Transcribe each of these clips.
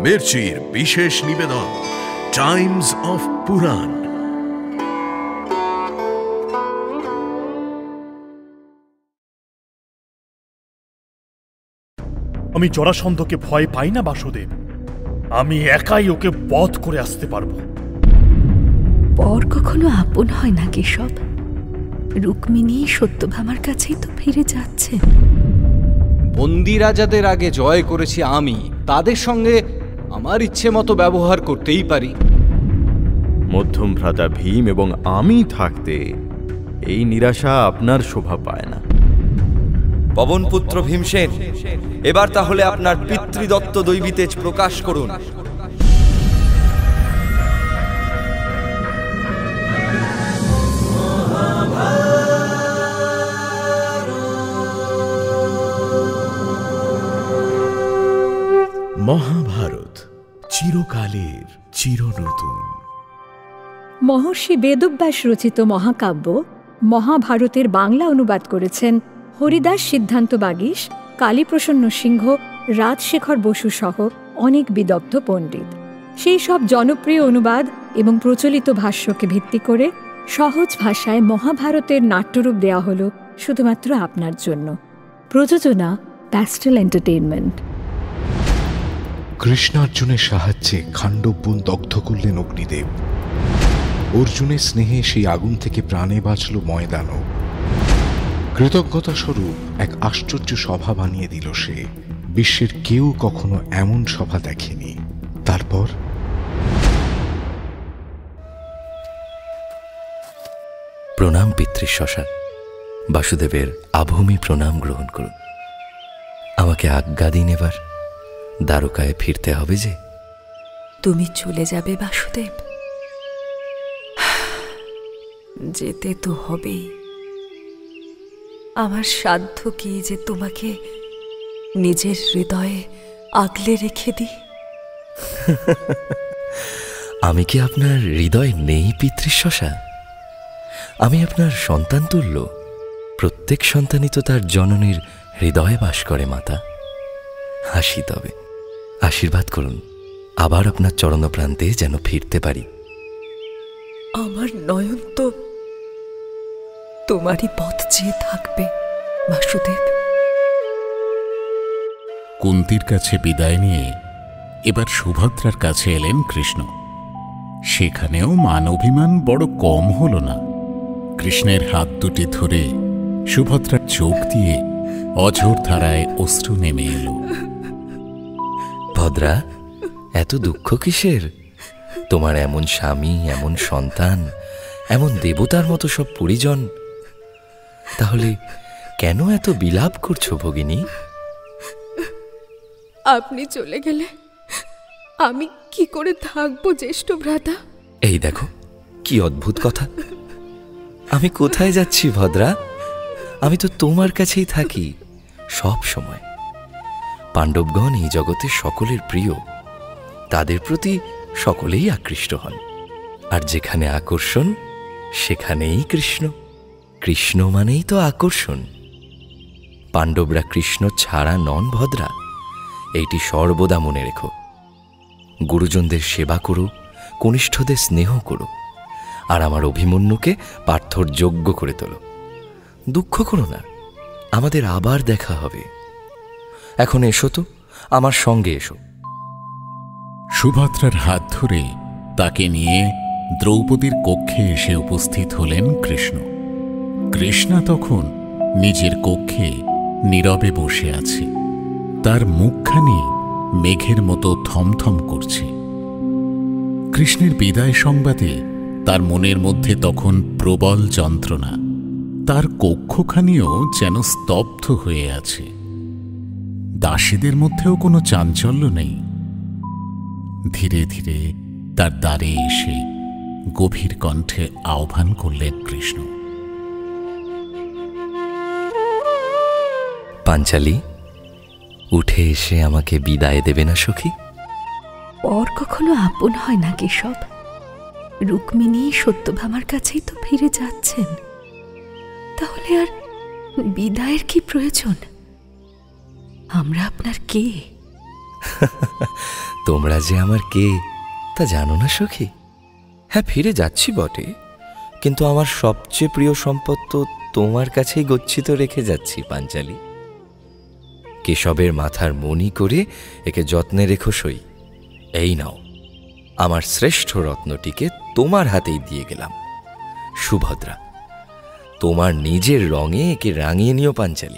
মির্চির বিশেষ নিবেদন Times of পুরাণ। আমি জরাসন্ধকে ভয় পাই না বাসুদেব, আমি একাই ওকে বধ করে আসতে পারবো। পর কখনো আপন হয় না কেশব। রুক্মিণী সত্যভামার কাছেই তো ফিরে যাচ্ছে। বন্দি রাজাদের আগে জয় করেছি আমি, তাদের সঙ্গে আমার ইচ্ছে মতো ব্যবহার করতেই পারি। মধ্যম ভ্রাতা ভীম এবং আমি থাকতে এই নিরাশা আপনার শোভা পায় না। পবনপুত্র ভীমসেন, এবার তাহলে আপনার পিতৃদত্ত দৈবীতেজ প্রকাশ করুন। মহাভারত চিরকালের চিরনতুন। মহর্ষি বেদব্যাস রচিত মহাকাব্য মহাভারতের বাংলা অনুবাদ করেছেন হরিদাস সিদ্ধান্ত বাগীশ, কালীপ্রসন্ন সিংহ, রাজশেখর বসু সহ অনেক বিদগ্ধ পণ্ডিত। সেই সব জনপ্রিয় অনুবাদ এবং প্রচলিত ভাষ্যকে ভিত্তি করে সহজ ভাষায় মহাভারতের নাট্যরূপ দেওয়া হল শুধুমাত্র আপনার জন্য। প্রযোজনা প্যাস্টেল এন্টারটেইনমেন্ট। কৃষ্ণার্জুনের সাহায্যে খাণ্ডববন দগ্ধ করলেন অগ্নিদেব। অর্জুনের স্নেহে সেই আগুন থেকে প্রাণে বাঁচল ময়দানব। কৃতজ্ঞতা স্বরূপ এক আশ্চর্য সভা বানিয়ে দিল সে। বিশ্বের কেউ কখনো এমন সভা দেখেনি। তারপর প্রণাম পিতৃশ্বশা। বাসুদেবের আভূমি প্রণাম গ্রহণ করুন। আমাকে আজ্ঞা দিন, এবার দ্বারকায় ফিরতে হবে যে। তুমি চলে যাবে বাসুদেব? যেতে তো হবেই। আমার সাধ্য কি যে তোমাকে নিজের হৃদয়ে আগলে রেখে দিই? আমি কি আপনার হৃদয় নেই পিতৃশ্বশা? আমি আপনার সন্তান তুল্য। প্রত্যেক সন্তানই তো তার জননীর হৃদয়ে বাস করে মাতা। হাসি তবে আশীর্বাদ করুন, আবার আপনার চরণপ্রান্তে যেন ফিরতে পারি। আমার নয়ন তো তোমারই পথ চেয়ে থাকবে বাসুদেব। কুন্তির কাছে বিদায় নিয়ে এবার সুভদ্রার কাছে এলেন কৃষ্ণ। সেখানেও মান অভিমান বড় কম হল না। কৃষ্ণের হাত দুটি ধরে সুভদ্রার চোখ দিয়ে অঝোর ধারায় অশ্রু নেমে এলো। ভদ্রা, এত দুঃখ কিসের? তোমার এমন স্বামী, এমন সন্তান, এমন দেবতার মতো সব পরিজন, তাহলে কেন এত বিলাপ করছো ভগিনী? আপনি চলে গেলে আমি কি করে থাকবো জ্যেষ্ঠ ভ্রাতা? এই দেখো কি অদ্ভুত কথা। আমি কোথায় যাচ্ছি ভদ্রা? আমি তো তোমার কাছেই থাকি সব সময়। পাণ্ডবগণ এই জগতে সকলের প্রিয়। তাদের প্রতি সকলেই আকৃষ্ট হন। আর যেখানে আকর্ষণ সেখানেই কৃষ্ণ। কৃষ্ণ মানেই তো আকর্ষণ। পাণ্ডবরা কৃষ্ণ ছাড়া নন ভদ্রা, এইটি সর্বদা মনে রেখো। গুরুজনদের সেবা করো, কনিষ্ঠদের স্নেহ করো, আর আমার অভিমন্যুকে পার্থর যোগ্য করে তোলো। দুঃখ করো না, আমাদের আবার দেখা হবে। এখন এসো তো, আমার সঙ্গে এসো। সুভদ্রার হাত ধরে তাকে নিয়ে দ্রৌপদীর কক্ষে এসে উপস্থিত হলেন কৃষ্ণ। কৃষ্ণা তখন নিজের কক্ষে নীরবে বসে আছে। তার মুখখানি মেঘের মতো থমথম করছে। কৃষ্ণের বিদায় সংবাদে তার মনের মধ্যে তখন প্রবল যন্ত্রণা। তার কক্ষখানিও যেন স্তব্ধ হয়ে আছে। দাসীদের মধ্যেও কোনো চাঞ্চল্য নেই। ধীরে ধীরে তার দ্বারে এসে গভীর কণ্ঠে আহ্বান করলেন কৃষ্ণ। পাঞ্চালী, উঠে এসে আমাকে বিদায় দেবে না সখী? পর কখনো আপন হয় না কেশব। রুক্মিণী সত্যভামার কাছেই তো ফিরে যাচ্ছেন, তাহলে আর বিদায়ের কি প্রয়োজন? আমরা আপনার কে? তোমরা যে আমার কে তা জানো না সখী? হ্যাঁ, ফিরে যাচ্ছি বটে, কিন্তু আমার সবচেয়ে প্রিয় সম্পদ তো তোমার কাছেই গচ্ছিত রেখে যাচ্ছি পাঞ্চালী। কেশবের মাথার মণি করে একে যত্নে রেখো সই। এই নাও, আমার শ্রেষ্ঠ রত্নটিকে তোমার হাতেই দিয়ে গেলাম। সুভদ্রা, তোমার নিজের রঙে একে রাঙিয়ে নিও পাঞ্চালী।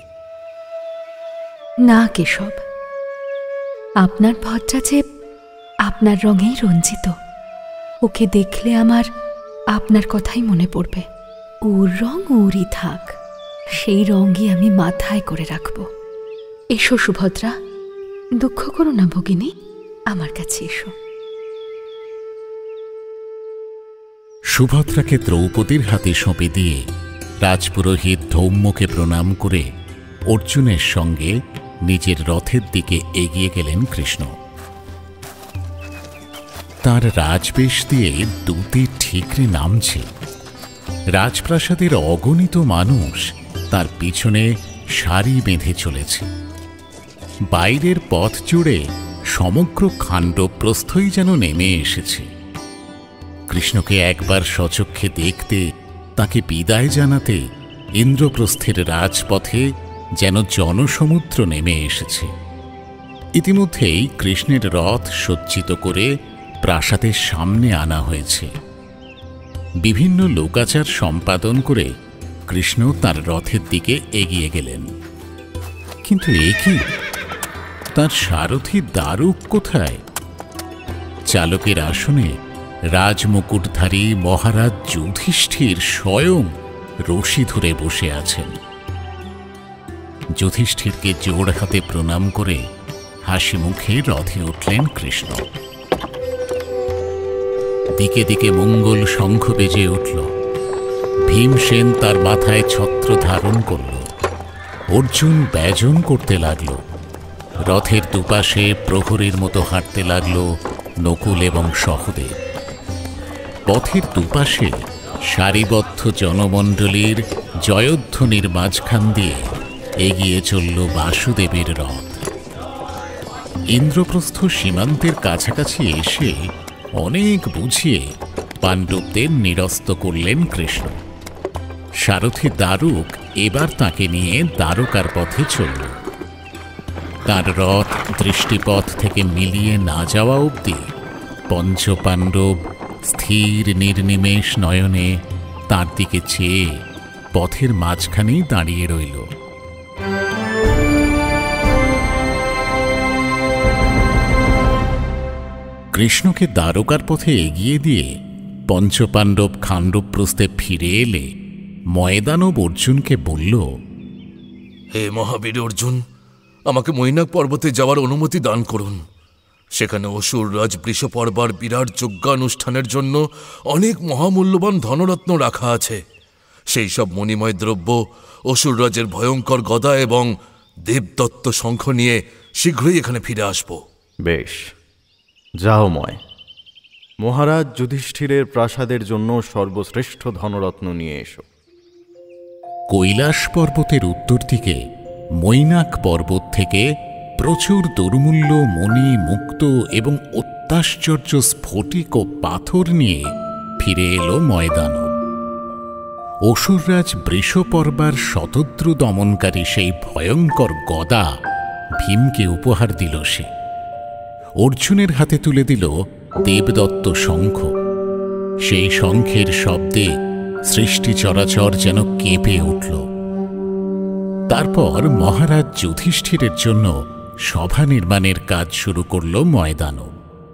না কেশব, আপনার ভদ্রা যে আপনার রঙেই রঞ্জিত, ওকে দেখলে আমার আপনার কথাই মনে পড়বে। ওর রং ওরই থাক, সেই রঙই আমি মাথায় করে রাখব। এসো সুভদ্রা, দুঃখ করো না ভগিনী, আমার কাছে এসো। সুভদ্রাকে দ্রৌপদীর হাতে সঁপে দিয়ে রাজপুরোহিত ধৌম্যকে প্রণাম করে অর্জুনের সঙ্গে নিজের রথের দিকে এগিয়ে গেলেন কৃষ্ণ। তার রাজবেশ দিয়ে দুটি ঠিকরে নামছে। রাজপ্রাসাদের অগণিত মানুষ তার পিছনে সারি বেঁধে চলেছে। বাইরের পথ জুড়ে সমগ্র খাণ্ডবপ্রস্থই যেন নেমে এসেছে। কৃষ্ণকে একবার সচক্ষে দেখতে, তাকে বিদায় জানাতে ইন্দ্রপ্রস্থের রাজপথে যেন জনসমুদ্র নেমে এসেছে। ইতিমধ্যেই কৃষ্ণের রথ সজ্জিত করে প্রাসাদের সামনে আনা হয়েছে। বিভিন্ন লোকাচার সম্পাদন করে কৃষ্ণ তার রথের দিকে এগিয়ে গেলেন। কিন্তু এ কি, তার সারথি দারুক কোথায়? চালকের আসনে রাজমুকুটধারী মহারাজ যুধিষ্ঠির স্বয়ং রশি ধরে বসে আছেন। যুধিষ্ঠিরকে জোড় হাতে প্রণাম করে হাসি মুখে রথে উঠলেন কৃষ্ণ। দিকে দিকে মঙ্গল শঙ্খ বেজে উঠল। ভীমসেন তার মাথায় ছত্র ধারণ করল। অর্জুন ব্যজন করতে লাগল। রথের দুপাশে প্রহরীর মতো হাঁটতে লাগল নকুল এবং সহদেব। পথের দুপাশে সারিবদ্ধ জনমণ্ডলীর জয়ধ্বনির মাঝখান দিয়ে এগিয়ে চলল বাসুদেবের রথ। ইন্দ্রপ্রস্থ সীমান্তের কাছাকাছি এসে অনেক বুঝিয়ে পাণ্ডবদের নিরস্ত করলেন কৃষ্ণ। সারথি দারুক এবার তাকে নিয়ে দ্বারকার পথে চলল। তার রথ দৃষ্টিপথ থেকে মিলিয়ে না যাওয়া অবধি পঞ্চপাণ্ডব স্থির নির্নিমেষ নয়নে তার দিকে চেয়ে পথের মাঝখানেই দাঁড়িয়ে রইল। কৃষ্ণকে দ্বারকার পথে এগিয়ে দিয়ে পঞ্চপাণ্ডব খাণ্ডবপ্রস্থে ফিরে এলে ময়দানব অর্জুনকে বলল, হে মহাবীর অর্জুন, আমাকে মৈনাক পর্বতে যাওয়ার অনুমতি দান করুন। সেখানে অসুররাজ বৃষপর্বার বিরাট যজ্ঞানুষ্ঠানের জন্য অনেক মহামূল্যবান ধনরত্ন রাখা আছে। সেই সব মণিময় দ্রব্য, অসুররাজের ভয়ঙ্কর গদা এবং দেবদত্ত শঙ্খ নিয়ে শীঘ্রই এখানে ফিরে আসব। বেশ, যাও ময়। মহারাজ যুধিষ্ঠিরের প্রাসাদের জন্য সর্বশ্রেষ্ঠ ধনরত্ন নিয়ে এসো। কৈলাস পর্বতের উত্তর দিকে মৈনাক পর্বত থেকে প্রচুর দুর্মূল্য মণি, মুক্ত এবং অত্যাশ্চর্য স্ফটিক ও পাথর নিয়ে ফিরে এলো ময়দানব। অসুররাজ বৃষপর্বার শতদ্রু দমনকারী সেই ভয়ঙ্কর গদা ভীমকে উপহার দিল সে। অর্জুনের হাতে তুলে দিল দেবদত্ত শঙ্খ। সেই শঙ্খের শব্দে সৃষ্টি চরাচর যেন কেঁপে উঠল। তারপর মহারাজ যুধিষ্ঠিরের জন্য সভা নির্মাণের কাজ শুরু করল ময়দানব।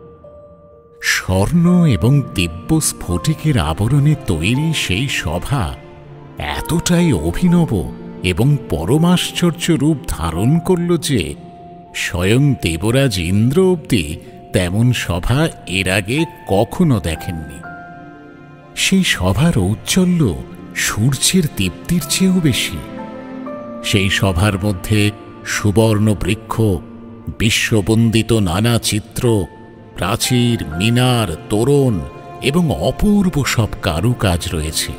স্বর্ণ এবং দিব্য স্ফটিকের আবরণে তৈরি সেই সভা এতটাই অভিনব এবং পরমাশ্চর্য রূপ ধারণ করল যে স্বয়ং দেবরাজ ইন্দ্র অবধি তেমন সভা এর আগে কখনো দেখেননি। সেই সভার ঔজ্জ্বল্য সূর্যের দীপ্তির চেয়েও বেশি। সেই সভার মধ্যে সুবর্ণ বৃক্ষ, বিশ্ববন্দিত নানা চিত্র, প্রাচীর, মিনার, তোরণ এবং অপূর্ব সব কারুকাজ রয়েছে।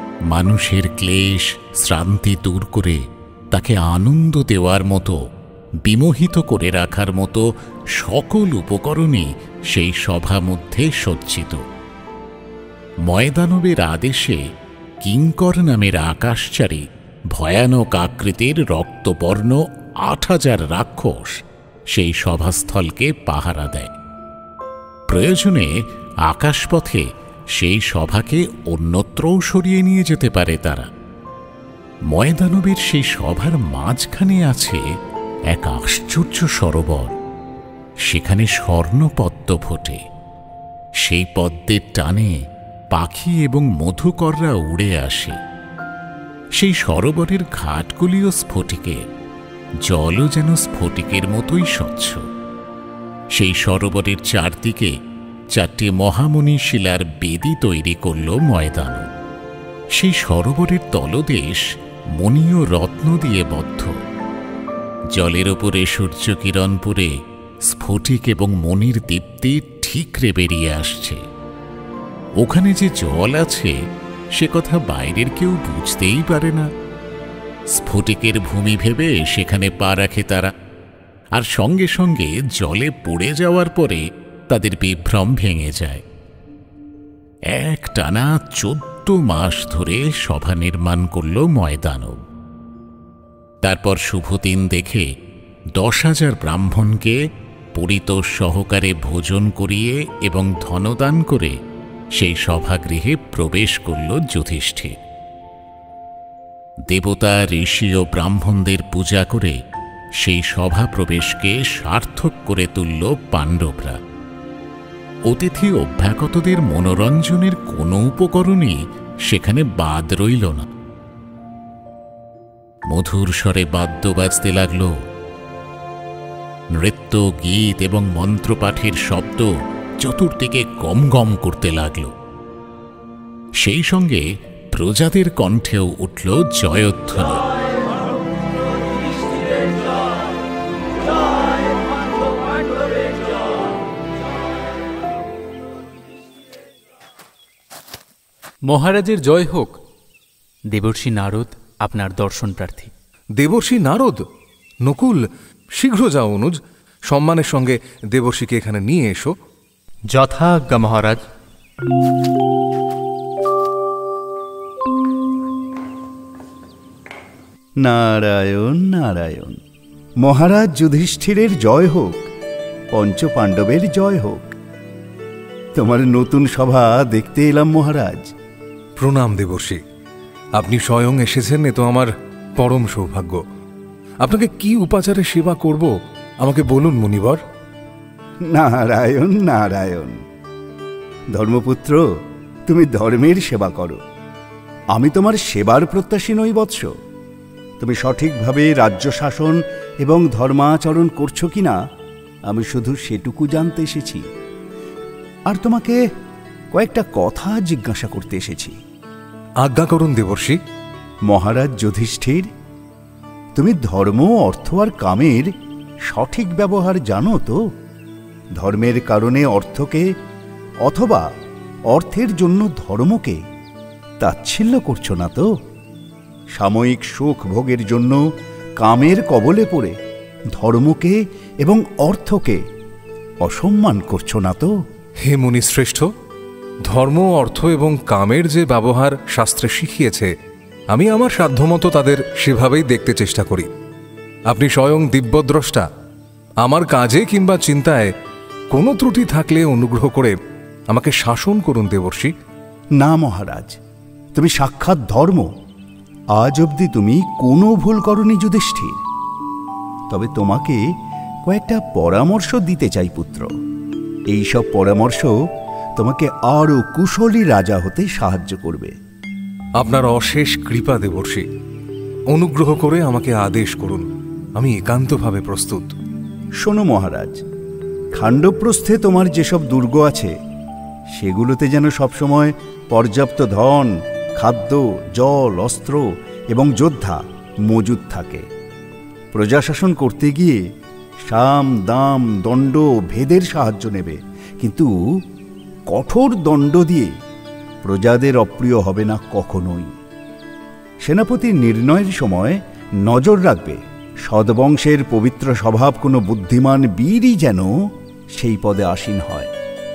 মানুষের ক্লেশ শ্রান্তি দূর করে তাকে আনন্দ দেওয়ার মতো বিমোহিত করে রাখার মতো সকল উপকরণই সেই সভা মধ্যে সজ্জিত। ময়দানবের আদেশে কিঙ্কর নামের আকাশচারী ভয়ানক আকৃতির রক্তবর্ণ ৮,০০০ রাক্ষস সেই সভাস্থলকে পাহারা দেয়। প্রয়োজনে আকাশপথে সেই সভাকে অন্যত্রও সরিয়ে নিয়ে যেতে পারে তারা। ময়দানবের সেই সভার মাঝখানে আছে এক আশ্চর্য সরোবর। সেখানে স্বর্ণপদ্ম ফোটে। সেই পদ্মের টানে পাখি এবং মধুকররা উড়ে আসে। সেই সরোবরের ঘাটগুলিও স্ফটিকে, জলও যেন স্ফটিকের মতোই স্বচ্ছ। সেই সরোবরের চারদিকে 4টি মহামণি শিলার বেদি তৈরি করল ময়দানব। সেই সরোবরের তলদেশ মণি ও রত্ন দিয়ে বদ্ধ। জলের ওপরে সূর্যকিরণ পড়ে স্ফটিক এবং মণির দীপ্তি ঠিকরে বেরিয়ে আসছে। ওখানে যে জল আছে সে কথা বাইরের কেউ বুঝতেই পারে না। স্ফটিকের ভূমি ভেবে সেখানে পা রাখে তারা, আর সঙ্গে সঙ্গে জলে পড়ে যাওয়ার পরে তাদের বিভ্রম ভেঙে যায়। একটানা 14 মাস ধরে সভা নির্মাণ করল ময়দানব। তারপর শুভদিন দেখে 10,000 ব্রাহ্মণকে পরিতোষ সহকারে ভোজন করিয়ে এবং ধনদান করে সেই সভাগৃহে প্রবেশ করল যুধিষ্ঠির। দেবতা, ঋষি ও ব্রাহ্মণদের পূজা করে সেই সভা প্রবেশকে সার্থক করে তুলল পাণ্ডবরা। অতিথি অভ্যাগতদের মনোরঞ্জনের কোনো উপকরণই সেখানে বাদ রইল না। মধুর স্বরে বাদ্য বাজতে লাগল। নৃত্য, গীত এবং মন্ত্রপাঠের শব্দ চতুর্দিকে গম গম করতে লাগল। সেই সঙ্গে প্রজাদের কণ্ঠেও উঠল জয়ধ্বনি। মহারাজের জয় হোক। দেবর্ষি নারদ আপনার দর্শন প্রার্থী। দেবর্ষি নারদ? নকুল, শীঘ্র যাও অনুজ, সম্মানের সঙ্গে দেবর্ষিকে এখানে নিয়ে এসো। যথাজ্ঞা মহারাজ। নারায়ণ নারায়ণ। মহারাজ যুধিষ্ঠিরের জয় হোক, পঞ্চপাণ্ডবের জয় হোক। তোমার নতুন সভা দেখতে এলাম মহারাজ। প্রণাম দেবর্ষি, আপনি স্বয়ং এসেছেন, এ তো আমার পরম সৌভাগ্য। আপনাকে কি উপাচারে সেবা করব আমাকে বলুন মুনিবর। নারায়ণ নারায়ণ। ধর্মপুত্র, তুমি ধর্মের সেবা করো, আমি তোমার সেবার প্রত্যাশী নই বৎস। তুমি সঠিকভাবে রাজ্য শাসন এবং ধর্মাচরণ করছো কিনা আমি শুধু সেটুকু জানতে এসেছি, আর তোমাকে কয়েকটা কথা জিজ্ঞাসা করতে এসেছি। আজ্ঞা করুন দেবর্ষি। মহারাজ যুধিষ্ঠির, তুমি ধর্ম, অর্থ আর কামের সঠিক ব্যবহার জানো তো? ধর্মের কারণে অর্থকে অথবা অর্থের জন্য ধর্মকে তাচ্ছিল্য করছো না তো? সাময়িক সুখ ভোগের জন্য কামের কবলে পড়ে ধর্মকে এবং অর্থকে অসম্মান করছো না তো? হে মুনিশ্রেষ্ঠ, ধর্ম, অর্থ এবং কামের যে ব্যবহার শাস্ত্রে শিখিয়েছে আমি আমার সাধ্যমতো তাদের সেভাবেই দেখতে চেষ্টা করি। আপনি স্বয়ং দিব্যদ্রষ্টা। আমার কাজে কিংবা চিন্তায় কোনো ত্রুটি থাকলে অনুগ্রহ করে আমাকে শাসন করুন দেবর্ষি। না মহারাজ, তুমি সাক্ষাৎ ধর্ম। আজ অবধি তুমি কোনো ভুল করনি যুধিষ্ঠির। তবে তোমাকে কয়েকটা পরামর্শ দিতে চাই পুত্র। এইসব পরামর্শ তোমাকে আরও কুশলী রাজা হতে সাহায্য করবে। আপনার অশেষ কৃপা দেবর্ষি, অনুগ্রহ করে আমাকে আদেশ করুন, আমি একান্তভাবে প্রস্তুত। শোনো মহারাজ, খাণ্ডবপ্রস্থে তোমার যেসব দুর্গ আছে সেগুলোতে যেন সবসময় পর্যাপ্ত ধন, খাদ্য, জল, অস্ত্র এবং যোদ্ধা মজুদ থাকে। প্রজাশাসন করতে গিয়ে সাম, দাম, দণ্ড, ভেদের সাহায্য নেবে, কিন্তু কঠোর দণ্ড দিয়ে প্রজাদের অপ্রিয় হবে না কখনোই। সেনাপতির নির্ণয়ের সময় নজর রাখবে সদ্বংশের পবিত্র স্বভাব কোনো বুদ্ধিমান বীরই যেন সেই পদে আসীন হয়।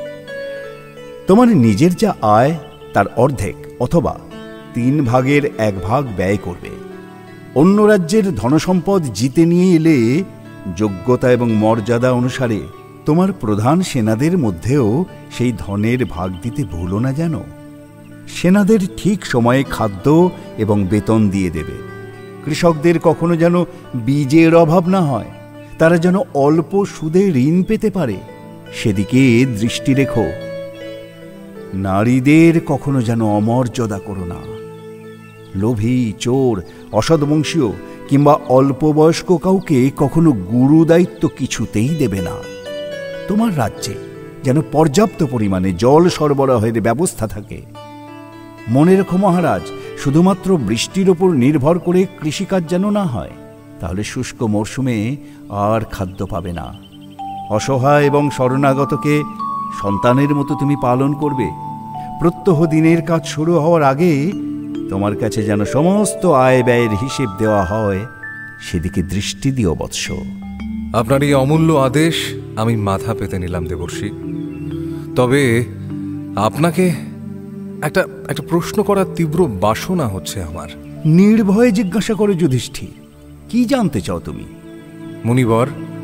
তোমার নিজের যা আয় তার অর্ধেক অথবা 3 ভাগের 1 ভাগ ব্যয় করবে। অন্য রাজ্যের ধনসম্পদ জিতে নিয়ে এলে যোগ্যতা এবং মর্যাদা অনুসারে তোমার প্রধান সেনাদের মধ্যেও সেই ধনের ভাগ দিতে ভুলো না যেন। সেনাদের ঠিক সময়ে খাদ্য এবং বেতন দিয়ে দেবে। কৃষকদের কখনো যেন বীজের অভাব না হয়, তারা যেন অল্প সুদে ঋণ পেতে পারে, সেদিকে দৃষ্টি রেখো। নারীদের কখনো যেন অমর্যাদা করো না। লোভী, চোর, অসদ্বংশীয় কিংবা অল্প বয়স্ক কাউকে কখনো গুরু দায়িত্ব কিছুতেই দেবে না। তোমার রাজ্যে যেন পর্যাপ্ত পরিমাণে জল সরবরাহের ব্যবস্থা থাকে। মনে রেখো মহারাজ, শুধুমাত্র বৃষ্টির ওপর নির্ভর করে কৃষিকাজ যেন না হয়, তাহলে শুষ্ক মরশুমে আর খাদ্য পাবে না। অসহায় এবং শরণাগতকে সন্তানের মতো তুমি পালন করবে। প্রত্যহ দিনের কাজ শুরু হওয়ার আগে তোমার কাছে যেন সমস্ত আয় ব্যয়ের হিসেব দেওয়া হয়, সেদিকে দৃষ্টি দিও বৎস। আপনার এই অমূল্য আদেশ আমি মাথা পেতে নিলাম দেবর্ষি। তবে আপনাকে একটা প্রশ্ন করার তীব্র বাসনা হচ্ছে আমার। নির্ভয়ে জিজ্ঞাসা করে যুধিষ্ঠির, কি জানতে চাও তুমি? মুনিবর,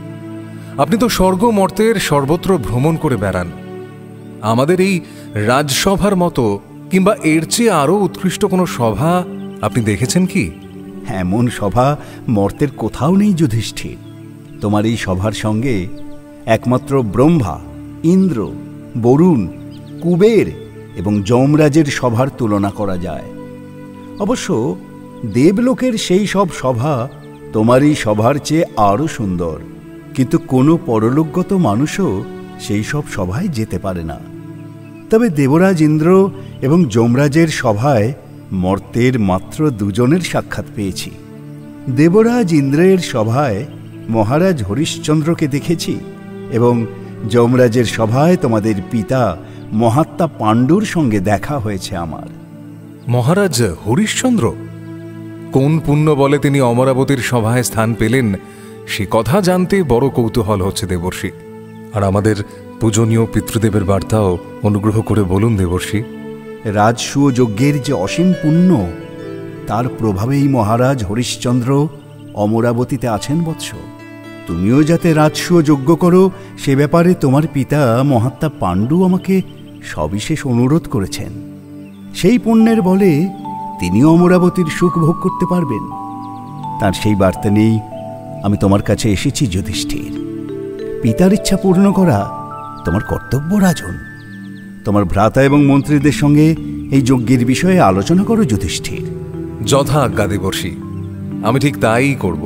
আপনি তো স্বর্গ মর্তের সর্বত্র ভ্রমণ করে বেড়ান। আমাদের এই রাজসভার মতো কিংবা এর চেয়ে আরও উৎকৃষ্ট কোনো সভা আপনি দেখেছেন কি? এমন সভা মর্তের কোথাও নেই যুধিষ্ঠির। তোমার এই সভার সঙ্গে একমাত্র ব্রহ্মা, ইন্দ্র, বরুণ, কুবের এবং যমরাজের সভার তুলনা করা যায়। অবশ্য দেবলোকের সেই সব সভা তোমার এই সভার চেয়ে আরও সুন্দর, কিন্তু কোনো পরলোকগত মানুষও সেই সব সভায় যেতে পারে না। তবে দেবরাজ ইন্দ্র এবং যমরাজের সভায় মর্তের মাত্র 2 জনের সাক্ষাৎ পেয়েছি। দেবরাজ ইন্দ্রের সভায় মহারাজ হরিশ্চন্দ্রকে দেখেছি এবং যমরাজের সভায় তোমাদের পিতা মহাত্মা পাণ্ডুর সঙ্গে দেখা হয়েছে আমার। মহারাজ হরিশ্চন্দ্র? কোন পুণ্য বলে তিনি অমরাবতীর সভায় স্থান পেলেন, সে কথা জানতে বড় কৌতূহল হচ্ছে দেবর্ষি। আর আমাদের পূজনীয় পিতৃদেবের বার্তাও অনুগ্রহ করে বলুন দেবর্ষি। রাজসূয় যজ্ঞের যে অসীম পুণ্য, তার প্রভাবেই মহারাজ হরিশ্চন্দ্র অমরাবতীতে আছেন বৎস। তুমিও যাতে রাজসূয় যজ্ঞ করো, সে ব্যাপারে তোমার পিতা মহাত্মা পাণ্ডু আমাকে সবিশেষ অনুরোধ করেছেন। সেই পুণ্যের বলে তিনিও অমরাবতীর সুখ ভোগ করতে পারবেন। তার সেই বার্তা নেই আমি তোমার কাছে এসেছি যুধিষ্ঠির। পিতার ইচ্ছা পূর্ণ করা তোমার কর্তব্য রাজন। তোমার ভ্রাতা এবং মন্ত্রীদের সঙ্গে এই যজ্ঞের বিষয়ে আলোচনা করো যুধিষ্ঠির। যথা আজ্ঞা দেবর্ষি, আমি ঠিক তাই করব।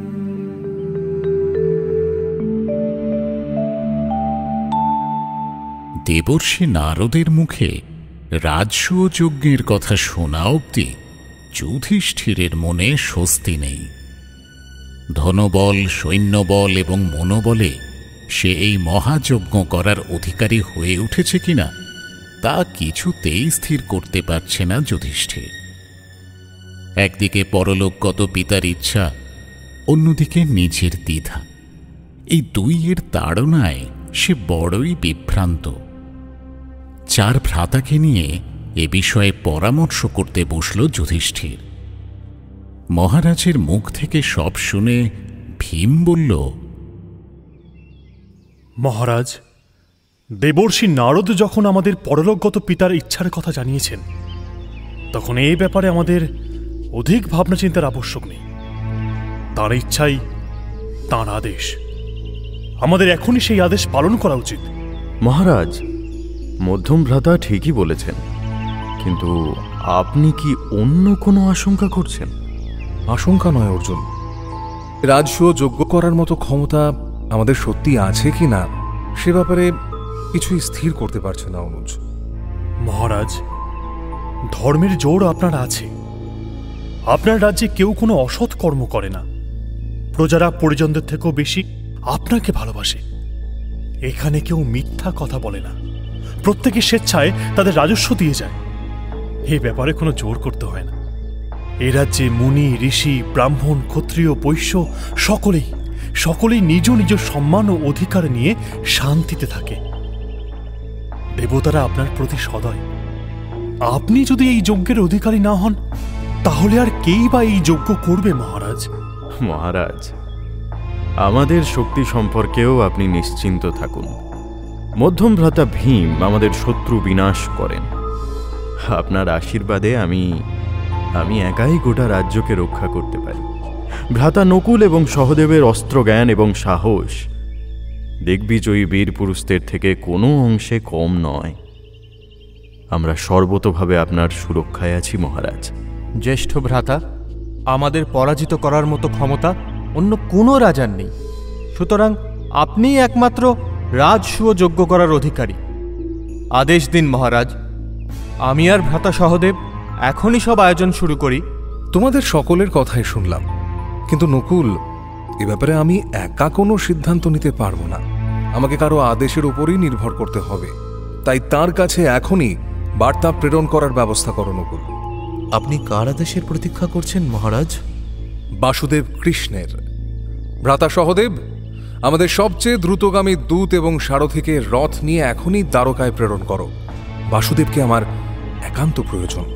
দেবর্ষি নারদের মুখে রাজসূয় যজ্ঞের কথা শোনা অবধি যুধিষ্ঠিরের মনে স্বস্তি নেই। ধনবল, সৈন্যবল এবং মনোবলে সে এই মহাযজ্ঞ করার অধিকারী হয়ে উঠেছে কিনা তা কিছুতেই স্থির করতে পারছে না যুধিষ্ঠির। একদিকে পরলোকগত পিতার ইচ্ছা, অন্যদিকে নিজের দ্বিধা, এই দুইয়ের তাড়নায় সে বড়ই বিভ্রান্ত। 4 ভ্রাতাকে নিয়ে এ বিষয়ে পরামর্শ করতে বসল যুধিষ্ঠির। মহারাজের মুখ থেকে সব শুনে ভীম বলল, মহারাজ, দেবর্ষি নারদ যখন আমাদের পরলোকগত পিতার ইচ্ছার কথা জানিয়েছেন, তখন এই ব্যাপারে আমাদের অধিক ভাবনা চিন্তার আবশ্যক নেই। তাঁর ইচ্ছাই তাঁর আদেশ, আমাদের এখনই সেই আদেশ পালন করা উচিত। মহারাজ, মধ্যম ভ্রাতা ঠিকই বলেছেন, কিন্তু আপনি কি অন্য কোনো আশঙ্কা করছেন? আশঙ্কা নয় অর্জুন, রাজসূয় যজ্ঞ করার মতো ক্ষমতা আমাদের সত্যি আছে কি না সে ব্যাপারে কিছুই স্থির করতে পারছে না অনুজ। মহারাজ, ধর্মের জোর আপনার আছে। আপনার রাজ্যে কেউ কোনো অসৎ কর্ম করে না। প্রজারা পরিজনদের থেকেও বেশি আপনাকে ভালোবাসে। এখানে কেউ মিথ্যা কথা বলে না। প্রত্যেকে স্বেচ্ছায় তাদের রাজস্ব দিয়ে যায়। এই ব্যাপারে কোনো জোর করতে হয় না। এ রাজ্যে মুনি, ঋষি, ব্রাহ্মণ, ক্ষত্রিয়, বৈশ্য সকলেই নিজ নিজ সম্মান ও অধিকার নিয়ে শান্তিতে থাকে। দেবতারা আপনার প্রতি সদয়। আপনি যদি এই যজ্ঞের অধিকারী না হন, তাহলে আর কেই বা এই যজ্ঞ করবে মহারাজ? মহারাজ, আমাদের শক্তি সম্পর্কেও আপনি নিশ্চিন্ত থাকুন। মধ্যম ভ্রাতা ভীম আমাদের শত্রু বিনাশ করেন। আপনার আশীর্বাদে আমি একাই গোটা রাজ্যকে রক্ষা করতে পারি। ভ্রাতা নকুল এবং সহদেবের অস্ত্রজ্ঞান এবং সাহস দিগ্বিজয়ী বীর পুরুষদের থেকে কোনো অংশে কম নয়। আমরা সর্বতোভাবে আপনার সুরক্ষায় আছি মহারাজ। জ্যেষ্ঠ ভ্রাতা, আমাদের পরাজিত করার মতো ক্ষমতা অন্য কোনো রাজার নেই। সুতরাং আপনিই একমাত্র রাজসূয় যজ্ঞ করার অধিকারী। আদেশ দিন মহারাজ, আমি আর ভ্রাতা সহদেব এখনই সব আয়োজন শুরু করি। তোমাদের সকলের কথাই শুনলাম, কিন্তু নকুল, এ ব্যাপারে আমি একা কোনো সিদ্ধান্ত নিতে পারবো না। আমাকে কারো আদেশের উপরই নির্ভর করতে হবে। তাই তার কাছে এখনই বার্তা প্রেরণ করার ব্যবস্থা করো নকুল। আপনি কার আদেশের প্রতীক্ষা করছেন মহারাজ? বাসুদেব কৃষ্ণের। ভ্রাতা সহদেব, আমাদের সবচেয়ে দ্রুতগামী দূত এবং সারথীকে রথ নিয়ে এখনই দ্বারকায় প্রেরণ করো। বাসুদেবকে আমার একান্ত প্রয়োজন।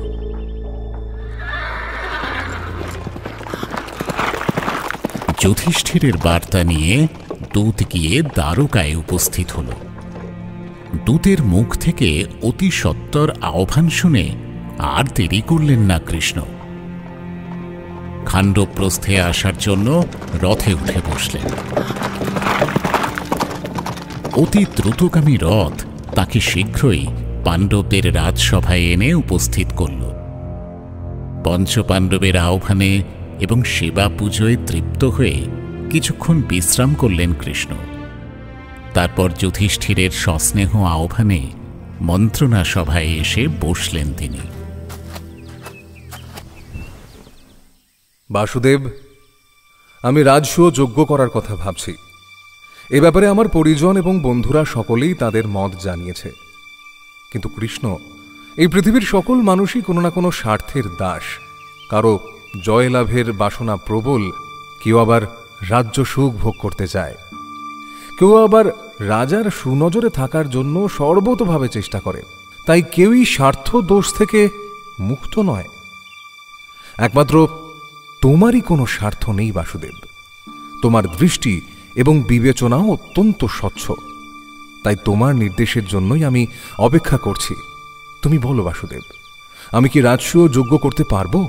যুধিষ্ঠিরের বার্তা নিয়ে দূত গিয়ে দ্বারকায় উপস্থিত হল। দূতের মুখ থেকে অতি সত্বর আহ্বান শুনে আর দেরি করলেন না কৃষ্ণ। খাণ্ডবপ্রস্থে আসার জন্য রথে উঠে বসলেন। অতি দ্রুতগামী রথ তাকে শীঘ্রই পাণ্ডবদের রাজসভায় এনে উপস্থিত করল। পঞ্চপাণ্ডবের আহ্বানে এবং সেবা পুজোয় তৃপ্ত হয়ে কিছুক্ষণ বিশ্রাম করলেন কৃষ্ণ। তারপর যুধিষ্ঠিরের সস্নেহ আহ্বানে মন্ত্রণা সভায় এসে বসলেন তিনি। বাসুদেব, আমি রাজসূয় যজ্ঞ করার কথা ভাবছি। এ ব্যাপারে আমার পরিজন এবং বন্ধুরা সকলেই তাদের মত জানিয়েছে। কিন্তু কৃষ্ণ, এই পৃথিবীর সকল মানুষই কোনো না কোনো স্বার্থের দাস। কারো জয়লাভের বাসনা প্রবল, কেউ আবার রাজ্য সুখ ভোগ করতে চায়, কেউ আবার রাজার সুনজরে থাকার জন্য সর্বতোভাবে চেষ্টা করে। তাই কেউই স্বার্থ দোষ থেকে মুক্ত নয়। একমাত্র তোমারই কোনো স্বার্থ নেই বাসুদেব। তোমার দৃষ্টি এবং বিবেচনাও অত্যন্ত স্বচ্ছ। তাই তোমার নির্দেশের জন্যই আমি অপেক্ষা করছি। তুমি বলো বাসুদেব, আমি কি রাজসূয় যজ্ঞ করতে পারবো?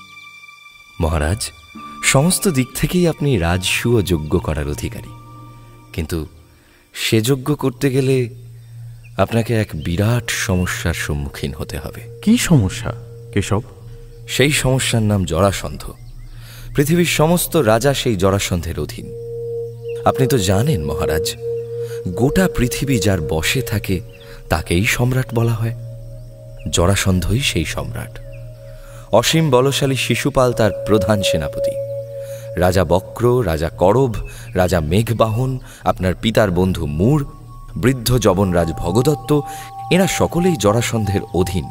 মহারাজ, সমস্ত দিক থেকেই আপনি রাজসূয় যজ্ঞ করার অধিকারী। কিন্তু সে যজ্ঞ করতে গেলে আপনাকে এক বিরাট সমস্যার সম্মুখীন হতে হবে। কি সমস্যা কেশব? সেই সমস্যার নাম জরাসন্ধ। পৃথিবীর সমস্ত রাজা সেই জরাসন্ধের অধীন। আপনি তো জানেন মহারাজ, গোটা পৃথিবী যার বশে থাকে তাকেই সম্রাট বলা হয়। জরাসন্ধই সেই সম্রাট। অসীম বলশালী শিশুপাল তার প্রধান সেনাপতি। রাজা বক্র, রাজা করভ, রাজা মেঘবাহন, আপনার পিতার বন্ধু মূর, বৃদ্ধ যবনরাজ ভগদত্ত, এরা সকলেই জরাসন্ধের অধীন।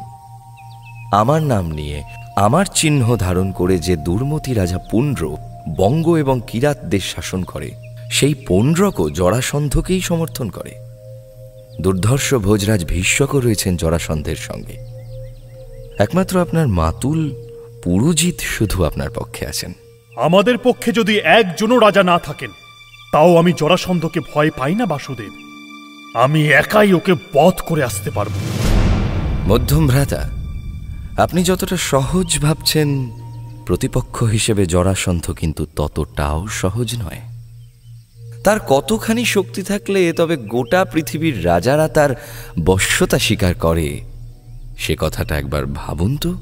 আমার নাম নিয়ে, আমার চিহ্ন ধারণ করে যে দুর্মতি রাজা পুণ্ড্র বঙ্গ এবং কিরাত দেশ শাসন করে, সেই পৌণ্ড্রকও জরাসন্ধকেই সমর্থন করে। দুর্ধর্ষ ভোজরাজ ভীষ্মকও রয়েছেন জরাসন্ধের সঙ্গে। একমাত্র আপনার মাতুল পুরুজিৎ শুধু আপনার পক্ষে আছেন। আমাদের পক্ষে যদি একজনও রাজা না থাকেন, তাও আমি জরাসন্ধকে ভয় পাই না বাসুদেব। আমি একাই ওকে বধ করে আসতে পারব। মধ্যম ভ্রাতা, আপনি যতটা সহজ ভাবছেন, প্রতিপক্ষ হিসেবে জরাসন্ধ কিন্তু ততটাও সহজ নয়। তার কতখানি শক্তি থাকলে তবে গোটা পৃথিবীর রাজারা তার বশ্যতা স্বীকার করে, সে কথাটা একবার ভাবুন তো।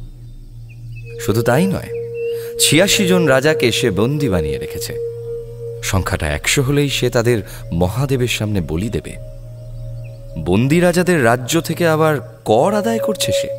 শুধু তাই নয়, ৮৬ জন রাজাকে সে বন্দী বানিয়ে রেখেছে। সংখ্যাটা ১০০ হলেই সে তাদের মহাদেবের সামনে বলি দেবে। বন্দী রাজাদের রাজ্য থেকে আবার কর আদায় করছে সে।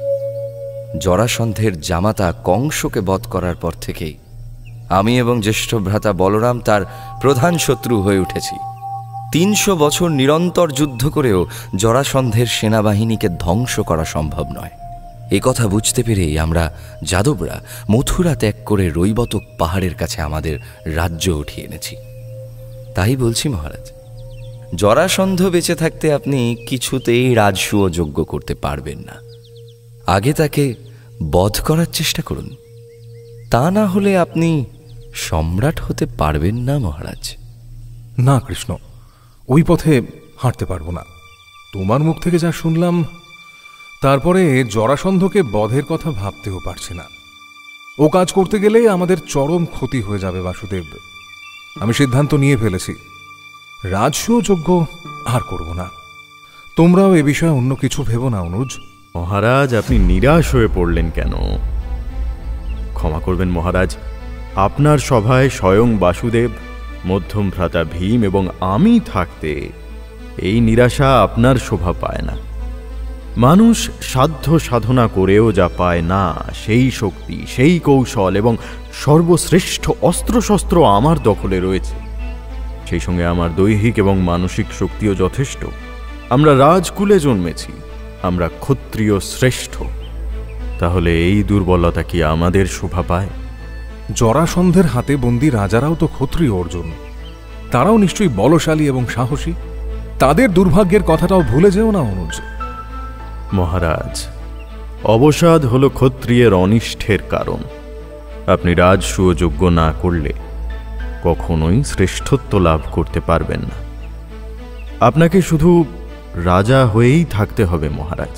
জরাসন্ধের জামাতা কংসকে বধ করার পর থেকেই আমি এবং জ্যেষ্ঠ ভ্রাতা বলরাম তার প্রধান শত্রু হয়ে উঠেছি। ৩০০ বছর নিরন্তর যুদ্ধ করেও জরাসন্ধের সেনাবাহিনীকে ধ্বংস করা সম্ভব নয়। এ কথা বুঝতে পেরেই আমরা যাদবরা মথুরা ত্যাগ করে রৈবতক পাহাড়ের কাছে আমাদের রাজ্য উঠিয়ে এনেছি। তাই বলছি মহারাজ, জরাসন্ধ বেঁচে থাকতে আপনি কিছুতেই রাজসূয় যজ্ঞ করতে পারবেন না। আগে তাকে বধ করার চেষ্টা করুন, তা না হলে আপনি সম্রাট হতে পারবেন না মহারাজ। না কৃষ্ণ, ওই পথে হাঁটতে পারবো না। তোমার মুখ থেকে যা শুনলাম, তারপরে জরাসন্ধকে বধের কথা ভাবতেও পারছি না। ও কাজ করতে গেলে আমাদের চরম ক্ষতি হয়ে যাবে বাসুদেব। আমি সিদ্ধান্ত নিয়ে ফেলেছি, রাজসূয় যজ্ঞ আর করব না। তোমরাও এ বিষয়ে অন্য কিছু ভেবো না অনুজ। মহারাজ, আপনি নিরাশ হয়ে পড়লেন কেন? ক্ষমা করবেন মহারাজ, আপনার সভায় স্বয়ং বাসুদেব, মধ্যম ভ্রাতা ভীম এবং আমি থাকতে এই নিরাশা আপনার শোভা পায় না। মানুষ সাধ্য সাধনা করেও যা পায় না, সেই শক্তি, সেই কৌশল এবং সর্বশ্রেষ্ঠ অস্ত্রশস্ত্র আমার দখলে রয়েছে। সেই সঙ্গে আমার দৈহিক এবং মানসিক শক্তিও যথেষ্ট। আমরা রাজকুলে জন্মেছি, আমরা ক্ষত্রিয় শ্রেষ্ঠ। তাহলে এই দুর্বলতা কি আমাদের শোভা পায়? জরাসন্ধের হাতে বন্দী রাজারাও তো ক্ষত্রিয় অর্জুন। তারাও নিশ্চয়ই বলশালী এবং সাহসী। তাদের দুর্ভাগ্যের কথাটাও ভুলে যেও না অনুজ। মহারাজ, অবসাদ হল ক্ষত্রিয়ের অনিষ্টের কারণ। আপনি রাজসূয় যজ্ঞ না করলে কখনোই শ্রেষ্ঠত্ব লাভ করতে পারবেন না। আপনাকে শুধু রাজা হয়েই থাকতে হবে মহারাজ।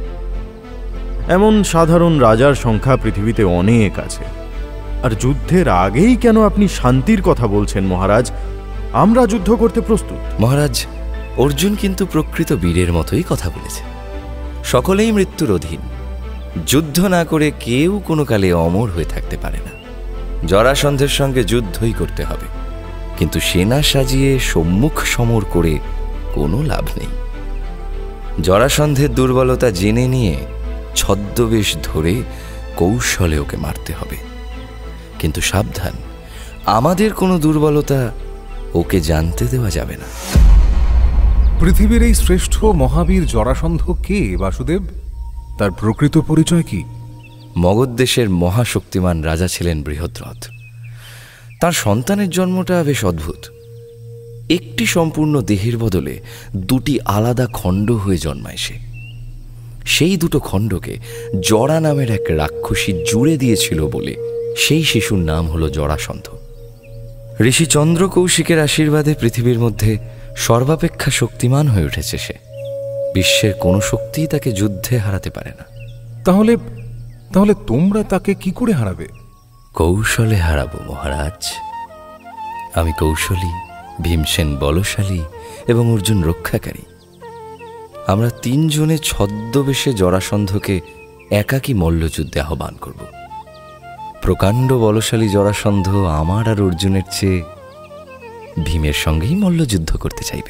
এমন সাধারণ রাজার সংখ্যা পৃথিবীতে অনেক আছে। আর যুদ্ধের আগেই কেন আপনি শান্তির কথা বলছেন মহারাজ? আমরা যুদ্ধ করতে প্রস্তুত। মহারাজ, অর্জুন কিন্তু প্রকৃত বীরের মতোই কথা বলেছে। সকলেই মৃত্যুর অধীন। যুদ্ধ না করে কেউ কোনো কালে অমর হয়ে থাকতে পারে না। জরাসন্ধের সঙ্গে যুদ্ধই করতে হবে, কিন্তু সেনা সাজিয়ে সম্মুখ সমর করে কোনো লাভ নেই। জরাসন্ধের দুর্বলতা জেনে নিয়ে ছদ্মবেশ ধরে কৌশলে ওকে মারতে হবে। কিন্তু সাবধান, আমাদের কোনো দুর্বলতা ওকে জানতে দেওয়া যাবে না। পৃথিবীর এই শ্রেষ্ঠ মহাবীর জরাসন্ধ কে বাসুদেব? তার প্রকৃত পরিচয় কি? মগধ দেশের মহাশক্তিমান রাজা ছিলেন বৃহদ্রথ। তার সন্তানের জন্মটা বেশ অদ্ভুত। একটি সম্পূর্ণ দেহের বদলে দুটি আলাদা খণ্ড হয়ে জন্মায় সে। সেই দুটো খণ্ডকে জরা নামের এক রাক্ষসী জুড়ে দিয়েছিল বলে সেই শিশুর নাম হলো জরাসন্ধ। ঋষি চন্দ্র কৌশিকের আশীর্বাদে পৃথিবীর মধ্যে সর্বাপেক্ষা শক্তিমান হয়ে উঠেছে সে। বিশ্বের কোনো শক্তিই তাকে যুদ্ধে হারাতে পারে না। তাহলে তাহলে তোমরা তাকে কি করে হারাবে? কৌশলে হারাবো মহারাজ। আমি কৌশলী, ভীমসেন বলশালী এবং অর্জুন রক্ষাকারী। আমরা তিনজনে ছদ্মবেশে জরাসন্ধকে একাকী মল্লযুদ্ধে আহ্বান করব। প্রকাণ্ড বলশালী জরাসন্ধ আমার আর অর্জুনের চেয়ে ভীমের সঙ্গেই মল্লযুদ্ধ করতে চাইবে।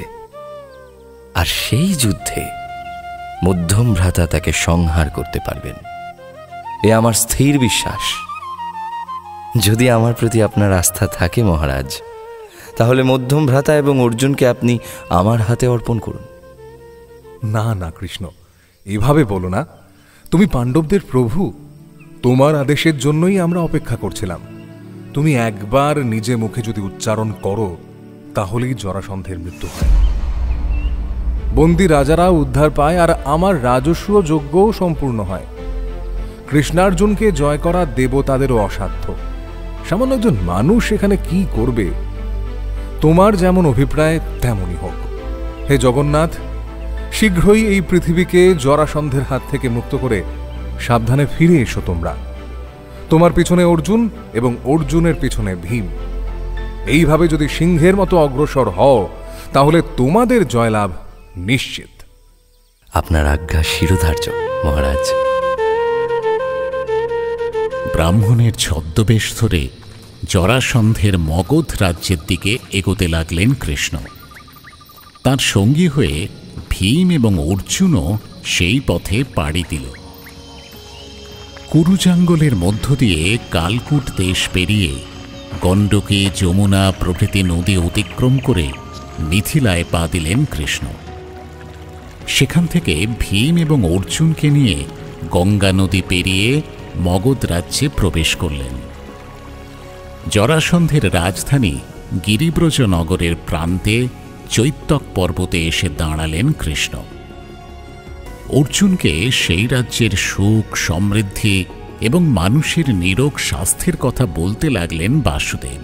আর সেই যুদ্ধে মধ্যম ভ্রাতা তাকে সংহার করতে পারবেন, এ আমার স্থির বিশ্বাস। যদি আমার প্রতি আপনার আস্থা থাকে মহারাজ, তাহলে মধ্যম ভ্রাতা এবং অর্জুনকে আপনি আমার হাতে অর্পণ করুন। না না কৃষ্ণ, এভাবে বলো না। তুমি পাণ্ডবদের প্রভু, তোমার আদেশের জন্যই আমরা অপেক্ষা করছিলাম। তুমি একবার নিজে মুখে যদি উচ্চারণ করো, তাহলেই জরাসন্ধের মৃত্যু হয়, বন্দী রাজারা উদ্ধার পায়, আর আমার রাজস্বীয় যজ্ঞও সম্পূর্ণ হয়। কৃষ্ণার্জুনকে জয় করা দেবতাদেরও অসাধ্য। সামান্য একজন মানুষ এখানে কি করবে? তোমার যেমন অভিপ্রায় তেমনই হোক। হে জগন্নাথ, শীঘ্রই এই পৃথিবীকে জরাসন্ধের হাত থেকে মুক্ত করে সাবধানে ফিরে এসো তোমরা। তোমার পিছনে অর্জুন এবং অর্জুনের পিছনে ভীম। এইভাবে যদি সিংহের মতো অগ্রসর হও, তাহলে তোমাদের জয়লাভ নিশ্চিত। আপনার আজ্ঞা শিরোধার্য মহারাজ। ব্রাহ্মণের ছদ্মবেশ ধরে জরাসন্ধের মগধ রাজ্যের দিকে এগোতে লাগলেন কৃষ্ণ। তার সঙ্গী হয়ে ভীম এবং অর্জুনও সেই পথে পাড়ি দিল। কুরুজাঙ্গলের মধ্য দিয়ে কালকুট দেশ পেরিয়ে গণ্ডকী, যমুনা প্রভৃতি নদী অতিক্রম করে মিথিলায় পা দিলেন কৃষ্ণ। সেখান থেকে ভীম এবং অর্জুনকে নিয়ে গঙ্গা নদী পেরিয়ে মগধ রাজ্যে প্রবেশ করলেন। জরাসন্ধের রাজধানী গিরিব্রজ নগরের প্রান্তে চৈত্যক পর্বতে এসে দাঁড়ালেন কৃষ্ণ। অর্জুনকে সেই রাজ্যের সুখ, সমৃদ্ধি এবং মানুষের নিরোগ স্বাস্থ্যের কথা বলতে লাগলেন বাসুদেব।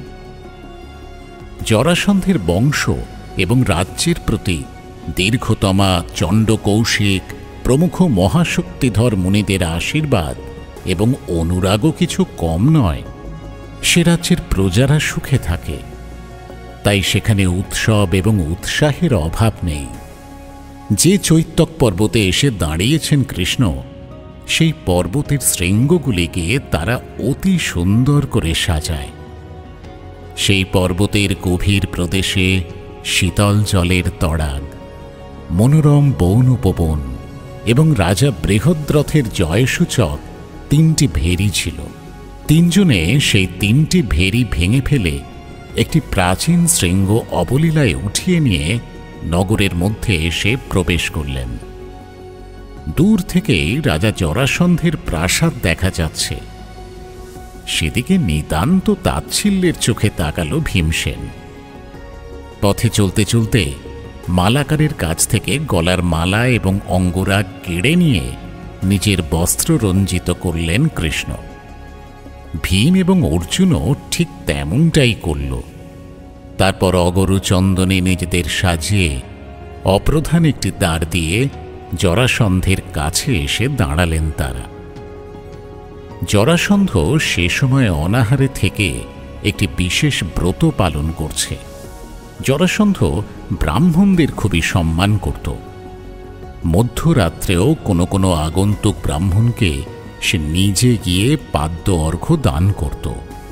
জরাসন্ধের বংশ এবং রাজ্যের প্রতি দীর্ঘতমা, চণ্ডকৌশিক প্রমুখ মহাশক্তিধর মুনিদের আশীর্বাদ এবং অনুরাগও কিছু কম নয়। সে রাজ্যের প্রজারা সুখে থাকে, তাই সেখানে উৎসব এবং উৎসাহের অভাব নেই। যে চৈত্যক পর্বতে এসে দাঁড়িয়েছেন কৃষ্ণ, সেই পর্বতের শৃঙ্গগুলিকে তারা অতি সুন্দর করে সাজায়। সেই পর্বতের গভীর প্রদেশে শীতল জলের তড়াগ, মনোরম বন উপবন এবং রাজা বৃহদ্রথের জয়সূচক 3টি ভেরি ছিল। তিনজনে সেই 3টি ভেরি ভেঙে ফেলে একটি প্রাচীন শৃঙ্গ অবলীলায় উঠিয়ে নিয়ে নগরের মধ্যে এসে প্রবেশ করলেন। দূর থেকেই রাজা জরাসন্ধের প্রাসাদ দেখা যাচ্ছে। সেদিকে নিতান্ত তাচ্ছিল্যের চোখে তাকালো ভীমসেন। পথে চলতে চলতে মালাকারের কাছ থেকে গলার মালা এবং অঙ্গরাগ কেড়ে নিয়ে নিজের বস্ত্র রঞ্জিত করলেন কৃষ্ণ। ভীম এবং অর্জুনও ঠিক তেমনটাই করল। তারপর অগরু চন্দনে নিজেদের সাজিয়ে অপ্রধান একটি দ্বার দিয়ে জরাসন্ধের কাছে এসে দাঁড়ালেন তারা। জরাসন্ধ সে সময় অনাহারে থেকে একটি বিশেষ ব্রত পালন করছে। জরাসন্ধ ব্রাহ্মণদের খুবই সম্মান করত। মধ্যরাত্রেও কোনো কোনো আগন্তুক ব্রাহ্মণকে সে নিজে গিয়ে পাদ্য অর্ঘ্য দান করত।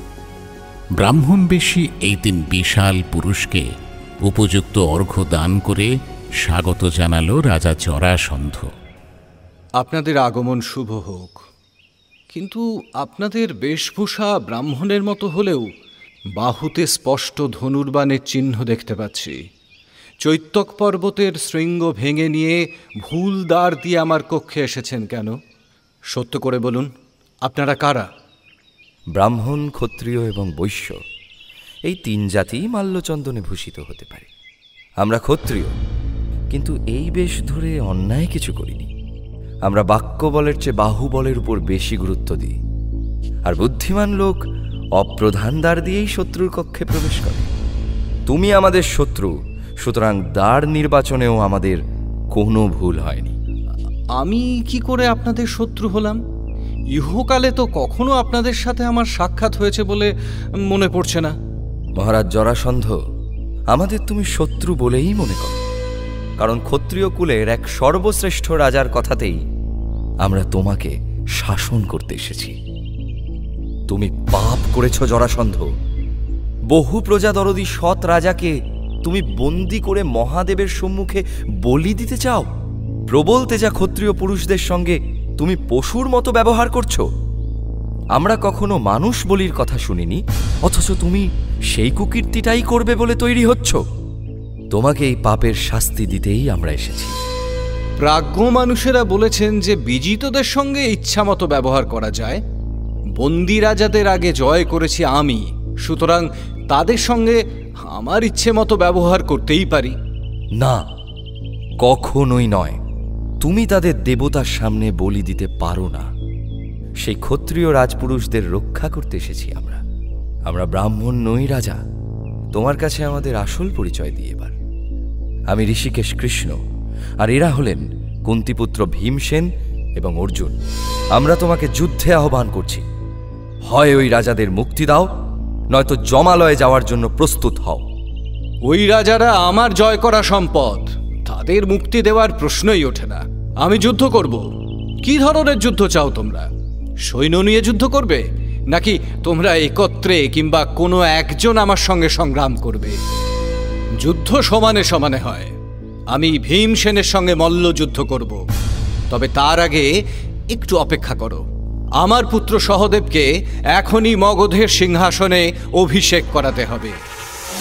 ব্রাহ্মণবেশী এই 3 বিশাল পুরুষকে উপযুক্ত অর্ঘ্য দান করে স্বাগত জানালো রাজা জরাসন্ধ। আপনাদের আগমন শুভ হোক। কিন্তু আপনাদের বেশভূষা ব্রাহ্মণের মতো হলেও বাহুতে স্পষ্ট ধনুর্বাণের চিহ্ন দেখতে পাচ্ছি। চৈত্যক পর্বতের শৃঙ্গ ভেঙে নিয়ে ভুল দ্বার দিয়ে আমার কক্ষে এসেছেন কেন? সত্য করে বলুন, আপনারা কারা? ব্রাহ্মণ, ক্ষত্রিয় এবং বৈশ্য, এই 3 জাতি মাল্যচন্দনে ভূষিত হতে পারে। আমরা ক্ষত্রিয়, কিন্তু এই বেশ ধরে অন্যায় কিছু করিনি। আমরা বাক্য বলের চেয়ে বাহুবলের উপর বেশি গুরুত্ব দিই। আর বুদ্ধিমান লোক অপ্রধান দ্বার দিয়েই শত্রুর কক্ষে প্রবেশ করে। তুমি আমাদের শত্রু, সুতরাং দ্বার নির্বাচনেও আমাদের কোনো ভুল হয়নি। আমি কি করে আপনাদের শত্রু হলাম? ইহকালে তো কখনো আপনাদের সাথে আমার সাক্ষাৎ হয়েছে বলে মনে পড়ছে না। মহারাজ জরাসন্ধ, আমাদের তুমি শত্রু বলেই মনে করো, কারণ ক্ষত্রিয় কুলের এক সর্বশ্রেষ্ঠ রাজার কথাতেই আমরা তোমাকে শাসন করতে এসেছি। তুমি পাপ করেছ জরাসন্ধ। বহু প্রজাদরদী সৎ রাজাকে তুমি বন্দি করে মহাদেবের সম্মুখে বলি দিতে চাও। প্রবল তেজা ক্ষত্রিয় পুরুষদের সঙ্গে তুমি পশুর মতো ব্যবহার করছো। আমরা কখনো মানুষ বলির কথা শুনিনি, অথচ তুমি সেই কুকীর্তিটাই করবে বলে তৈরি হচ্ছ। তোমাকে এই পাপের শাস্তি দিতেই আমরা এসেছি। প্রাজ্ঞ মানুষেরা বলেছেন যে বিজিতদের সঙ্গে ইচ্ছামতো ব্যবহার করা যায়। বন্দি রাজাদের আগে জয় করেছি আমি, সুতরাং তাদের সঙ্গে আমার ইচ্ছে মতো ব্যবহার করতেই পারি। না, কখনোই নয়। তুমি তাদের দেবতার সামনে বলি দিতে পারো না। সেই ক্ষত্রিয় রাজপুরুষদের রক্ষা করতে এসেছি আমরা। আমরা ব্রাহ্মণ নই রাজা। তোমার কাছে আমাদের আসল পরিচয় দিয়ে এবার। আমি ঋষিকেশ কৃষ্ণ, আর এরা হলেন কুন্তিপুত্র ভীমসেন এবং অর্জুন। আমরা তোমাকে যুদ্ধে আহ্বান করছি। হয় ওই রাজাদের মুক্তি দাও, নয়তো জমালয়ে যাওয়ার জন্য প্রস্তুত হও। ওই রাজারা আমার জয় করা সম্পদ, তাদের মুক্তি দেওয়ার প্রশ্নই ওঠে না। আমি যুদ্ধ করব। কি ধরনের যুদ্ধ চাও তোমরা? সৈন্য নিয়ে যুদ্ধ করবে, নাকি তোমরা একত্রে কিংবা কোনো একজন আমার সঙ্গে সংগ্রাম করবে? যুদ্ধ সমানে সমানে হয়। আমি ভীমসেনের সঙ্গে মল্লযুদ্ধ করব, তবে তার আগে একটু অপেক্ষা করো। আমার পুত্র সহদেবকে এখনই মগধের সিংহাসনে অভিষেক করাতে হবে।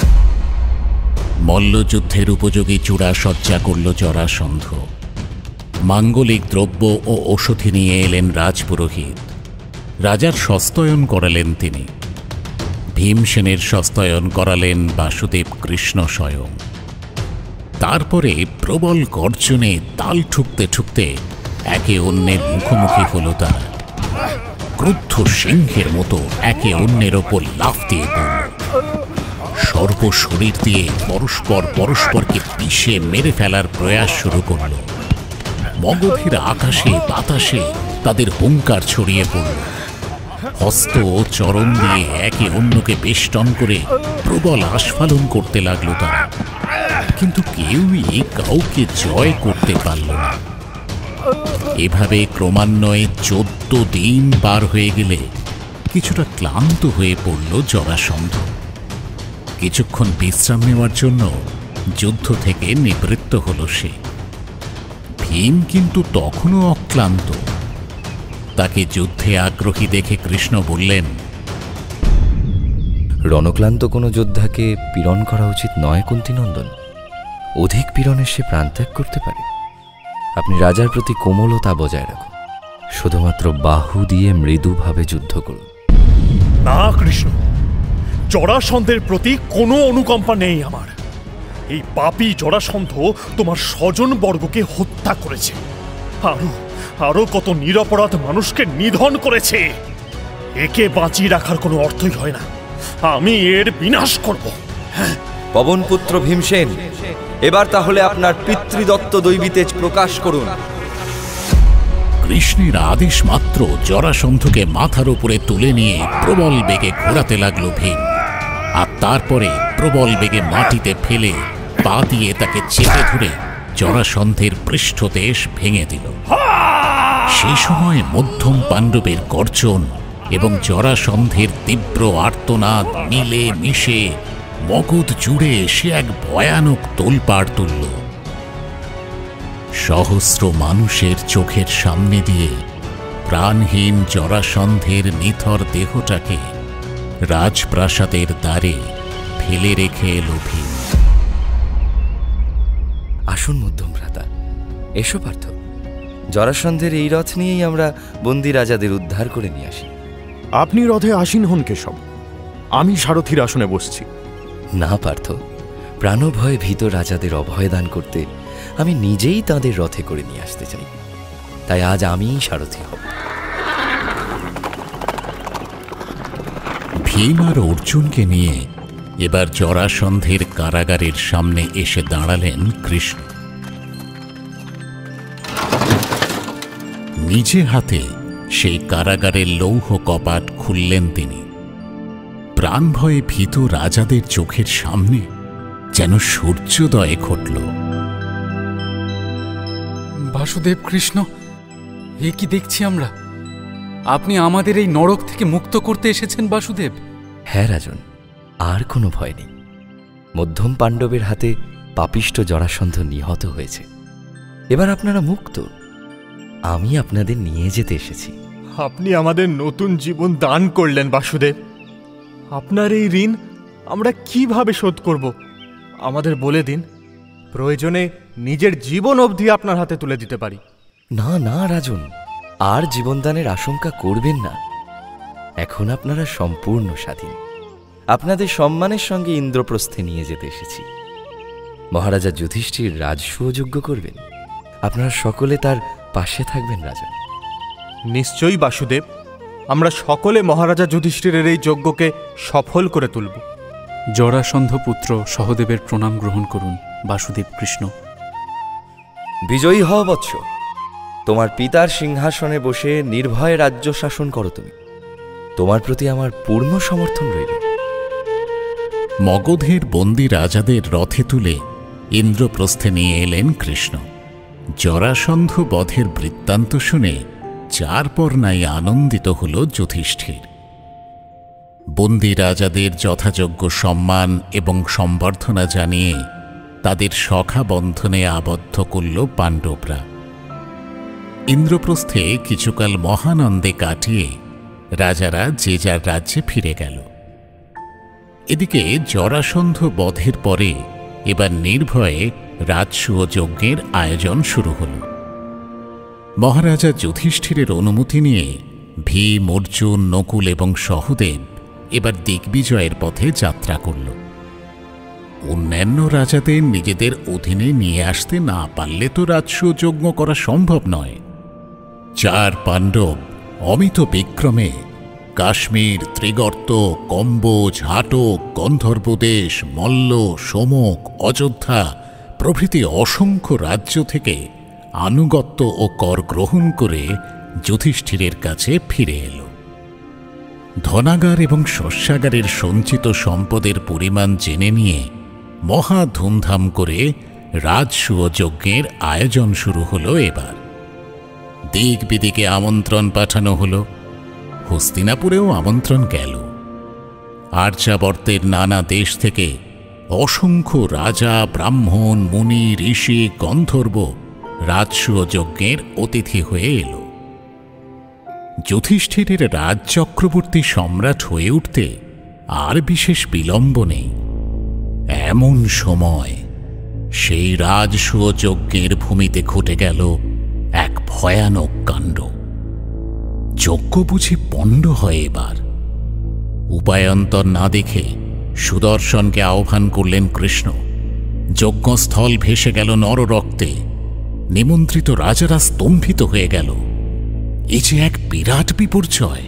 মল্লযুদ্ধের উপযোগী চূড়া সজ্জা করল জরাসন্ধ। মাঙ্গলিক দ্রব্য ও ঔষধি নিয়ে এলেন রাজপুরোহিত। রাজার সস্তয়ন করালেন তিনি। ভীমসেনের সস্তয়ন করালেন বাসুদেব কৃষ্ণ স্বয়ং। তারপরে প্রবল গর্জনে তাল ঠুকতে ঠুকতে একে অন্যের মুখোমুখি হল তারা। ক্রুদ্ধ সিংহের মতো একে অন্যের ওপর লাফ দিয়ে পড়ল। সর্ব শরীর দিয়ে পরস্পরকে পিষে মেরে ফেলার প্রয়াস শুরু করল। মগধের আকাশে বাতাসে তাদের হুঙ্কার ছড়িয়ে পড়ল। হস্ত ও চরণ দিয়ে একে অন্যকে বেষ্টন করে প্রবল আস্ফালন করতে লাগলো তারা, কিন্তু কেউই কাউকে জয় করতে পারল না। এভাবে ক্রমান্বয়ে 14 দিন পার হয়ে গেলে কিছুটা ক্লান্ত হয়ে পড়ল জরাসন্ধ। কিছুক্ষণ বিশ্রাম নেওয়ার জন্য যুদ্ধ থেকে নিবৃত্ত হল সে। ভীম কিন্তু তখনও অক্লান্ত। তাকে যুদ্ধে আগ্রহী দেখে কৃষ্ণ বললেন, রণক্লান্ত কোনো যোদ্ধাকে পীড়ন করা উচিত নয় কুন্তিনন্দন। অধিক পীড়নে সে প্রাণত্যাগ করতে পারে। আপনি রাজার প্রতি কোমলতা বজায় রাখুন, শুধুমাত্র বাহু দিয়ে মৃদুভাবে যুদ্ধ করুন। না কৃষ্ণ, জরাসন্ধের প্রতি কোনো অনুকম্পা নেই আমার। এই পাপী জরাসন্ধ তোমার স্বজন বর্গকে হত্যা করেছে, আরো কত নিরপরাধ মানুষকে নিধন করেছে। একে বাঁচিয়ে রাখার কোনো অর্থই হয় না। আমি এর বিনাশ করব। পবনপুত্র ভীমসেন, এবার তাহলে আপনার পিতৃদত্ত দৈবীতেজ প্রকাশ করুন। কৃষ্ণের আদেশ মাত্র জরাসন্ধকে মাথার উপরে তুলে নিয়ে প্রবল বেগে ঘোরাতে লাগল ভীম, আর তারপরে প্রবল বেগে মাটিতে ফেলে পা দিয়ে তাকে চেপে ধরে জরাসন্ধের পৃষ্ঠদেশ ভেঙে দিল। সেই সময় মধ্যম পাণ্ডবের গর্জন এবং জরাসন্ধের তীব্র আর্তনাদ মিলে মিশে মগধ জুড়ে সে এক ভয়ানক তোলপাড় তুলল। সহস্র মানুষের চোখের সামনে দিয়ে প্রাণহীন জরাসন্ধের নিথর দেহটাকে রাজপ্রাসাদের দ্বারে ফেলে রেখে এলো ভীম। আসুন মধ্যম ভ্রাতা, এসো পার্থ। জরাসন্ধের এই রথ নিয়েই আমরা বন্দী রাজাদের উদ্ধার করে নিয়ে আসি। আপনি রথে আসীন হন কেশব, আমি সারথীর আসনে বসছি। না পার্থ, প্রাণভয়ে ভীত রাজাদের অভয় দান করতে আমি নিজেই তাদের রথে করে নিয়ে আসতে চাই। তাই আজ আমিই সারথী হব। ভীম আর অর্জুনকে নিয়ে এবার জরাসন্ধের কারাগারের সামনে এসে দাঁড়ালেন কৃষ্ণ। নিজে হাতে সেই কারাগারের লৌহ কপাট খুললেন তিনি। প্রাণভয়ে ভীত রাজাদের চোখের সামনে যেন সূর্যোদয় ঘটল। বাসুদেব কৃষ্ণ, এ কি দেখছি আমরা? আপনি আমাদের এই নরক থেকে মুক্ত করতে এসেছেন বাসুদেব? হ্যাঁ রাজন, আর কোনো ভয় নেই। মধ্যম পাণ্ডবের হাতে পাপিষ্ঠ জরাসন্ধ নিহত হয়েছে। এবার আপনারা মুক্ত। আমি আপনাদের নিয়ে যেতে এসেছি। আপনি আমাদের নতুন জীবন দান করলেন বাসুদেব। আপনার এই ঋণ আমরা কিভাবে শোধ করব আমাদের বলে দিন। প্রয়োজনে নিজের জীবন অবধি আপনার হাতে তুলে দিতে পারি। না না রাজন, আর জীবনদানের আশঙ্কা করবেন না। এখন আপনারা সম্পূর্ণ স্বাধীন। আপনাদের সম্মানের সঙ্গে ইন্দ্রপ্রস্থে নিয়ে যেতে এসেছি। মহারাজা যুধিষ্ঠির রাজসুযোগ্য করবেন। আপনারা সকলে তার পাশে থাকবেন রাজন। নিশ্চয়ই বাসুদেব, আমরা সকলে মহারাজা যুধিষ্ঠিরের এই যজ্ঞকে সফল করে তুলব। জরাসন্ধ পুত্র সহদেবের প্রণাম গ্রহণ করুন বাসুদেব কৃষ্ণ। বিজয়ী হও বৎস। তোমার পিতার সিংহাসনে বসে নির্ভয়ে রাজ্য শাসন করো তুমি। তোমার প্রতি আমার পূর্ণ সমর্থন রইল। মগধের বন্দী রাজাদের রথে তুলে ইন্দ্রপ্রস্থে নিয়ে এলেন কৃষ্ণ। জরাসন্ধ বধের বৃত্তান্ত শুনে যার পর নাই আনন্দিত হল যুধিষ্ঠির। বন্দী রাজাদের যথাযোগ্য সম্মান এবং সম্বর্ধনা জানিয়ে তাদের সখা বন্ধনে আবদ্ধ করল পাণ্ডবরা। ইন্দ্রপ্রস্থে কিছুকাল মহানন্দে কাটিয়ে রাজারা যে যার রাজ্যে ফিরে গেল। এদিকে জরাসন্ধ বধের পরে এবার নির্ভয়ে রাজসূয় যজ্ঞের আয়োজন শুরু হল। মহারাজা যুধিষ্ঠিরের অনুমতি নিয়ে ভীম, অর্জুন, নকুল এবং সহদেব এবার দিগ্বিজয়ের পথে যাত্রা করল। অন্যান্য রাজাদের নিজেদের অধীনে নিয়ে আসতে না পারলে তো রাজসূয় যজ্ঞ করা সম্ভব নয়। 4 পাণ্ডব অমিত বিক্রমে কাশ্মীর, ত্রিগর্ত, কম্বোজ, হাটক, গন্ধর্বদেশ, মল্ল, সোমক, অযোধ্যা প্রভৃতি অসংখ্য রাজ্য থেকে আনুগত্য ও কর গ্রহণ করে যুধিষ্ঠিরের কাছে ফিরে এল। ধনাগার এবং শস্যাগারের সঞ্চিত সম্পদের পরিমাণ জেনে নিয়ে মহা ধুমধাম করে রাজসূয় যজ্ঞের আয়োজন শুরু হলো। এবার দিক বিদিকে আমন্ত্রণ পাঠানো হলো। হস্তিনাপুরেও আমন্ত্রণ গেল। আর্যাবর্তের নানা দেশ থেকে অসংখ্য রাজা, ব্রাহ্মণ, মুনি, ঋষি, গন্ধর্ব রাজসূয় যজ্ঞের অতিথি হয়ে এল। যুধিষ্ঠিরের রাজচক্রবর্তী সম্রাট হয়ে উঠতে আর বিশেষ বিলম্ব নেই। এমন সময় সেই রাজসূয় যজ্ঞের ভূমিতে ঘটে গেল এক ভয়ানক কাণ্ড। যজ্ঞ বুঝি পণ্ড হয় এবার। উপায়ান্তর না দেখে সুদর্শনকে আহ্বান করলেন কৃষ্ণ। যজ্ঞস্থল ভেসে গেল নররক্তে। নিমন্ত্রিত রাজারা স্তম্ভিত হয়ে গেল। এই যে এক বিরাট বিপর্যয়।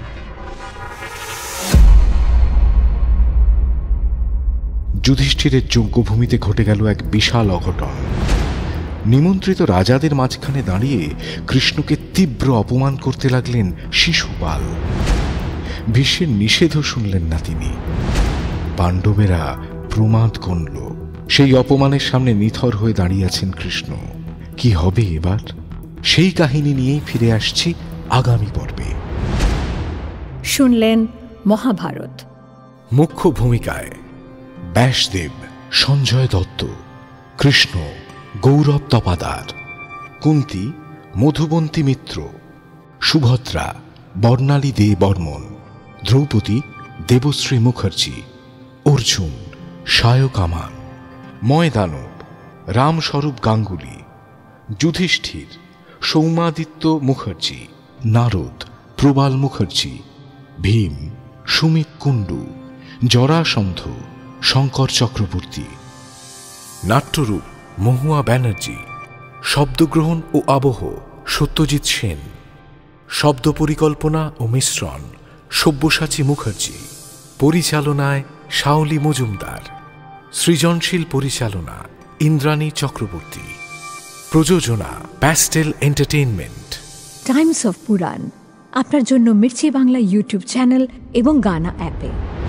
যুধিষ্ঠিরের যজ্ঞভূমিতে ঘটে গেল এক বিশাল অঘটন। নিমন্ত্রিত রাজাদের মাঝখানে দাঁড়িয়ে কৃষ্ণকে তীব্র অপমান করতে লাগলেন শিশুপাল। ভীষ্মের নিষেধও শুনলেন না তিনি। পাণ্ডবেরা প্রমাদ গণল। সেই অপমানের সামনে নিথর হয়ে দাঁড়িয়ে আছেন কৃষ্ণ। কি হবে এবার? সেই কাহিনী নিয়েই ফিরে আসছি আগামী পর্বে। শুনলেন মহাভারত। মুখ্য ভূমিকায় ব্যাসদেব, সঞ্জয় দত্ত, কৃষ্ণ গৌরব তপাদার, কুন্তী মধুবন্তী মিত্র, সুভদ্রা বর্ণালী দে বর্মন, দ্রৌপদী দেবশ্রী মুখার্জি, অর্জুন সায়ক আমান, ময়দানব রামস্বরূপ গাঙ্গুলি, যুধিষ্ঠির সৌমাদিত্য মুখার্জি, নারদ প্রবাল মুখার্জি, ভীম সুমিত কুণ্ডু, জরাসন্ধ শঙ্কর চক্রবর্তী। নাট্যরূপ মহুয়া ব্যানার্জি, শব্দগ্রহণ ও আবহ সত্যজিৎ সেন, শব্দ পরিকল্পনা ও মিশ্রণ সব্যসাচী মুখার্জি, পরিচালনায় শাওলি মজুমদার, সৃজনশীল পরিচালনা ইন্দ্রাণী চক্রবর্তী, প্রযোজনা pastel entertainment. Times of Puran আপনার জন্য মির্চি বাংলা ইউটিউব চ্যানেল এবং গানা অ্যাপে।